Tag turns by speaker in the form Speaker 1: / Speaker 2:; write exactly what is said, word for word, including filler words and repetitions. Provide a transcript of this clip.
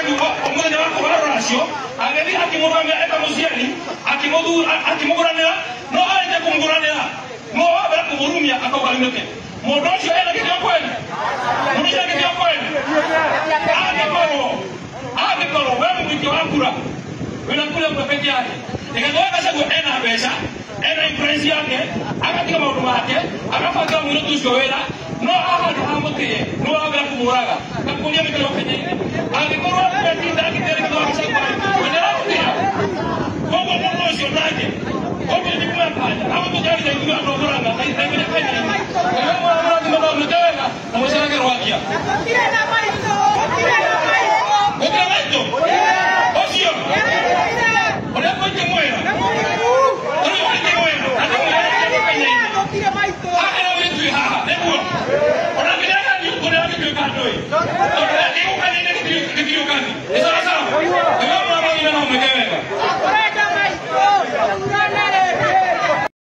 Speaker 1: omwene wako warasio agedi akimuranga eka musiani akimodu akimoguranira no aje kumguranira no abera kumurumia akogalimeke modosho ena kitu kweli munisha kitu kweli age koro age koro wewe mwiki wakura unakula kwa peke yake nikazoea Gachagua ena pesa ena influence yake akatika maudu yake akafanya mwino tushowela no ahadi hamotie no abera kumuraga kakulia mikelo Kenya age koro ati ndaki tere kwa Gachagua wala kutia Kongo Kongo sio nake Kongo ni kwa pale hapo tujali za ndio ndo kuranga haitengene Kenya kama mwana mwana mteweka na mshaka rwakia kile na maito kile na maito kile maito osio ole kwa kimwena ole kwa kimwena hata kwa kile maito hata wetu haha ndio ona kile ni kuna watu kwa ndoi ona ni ukani ni kitu kitu gani sawa sawa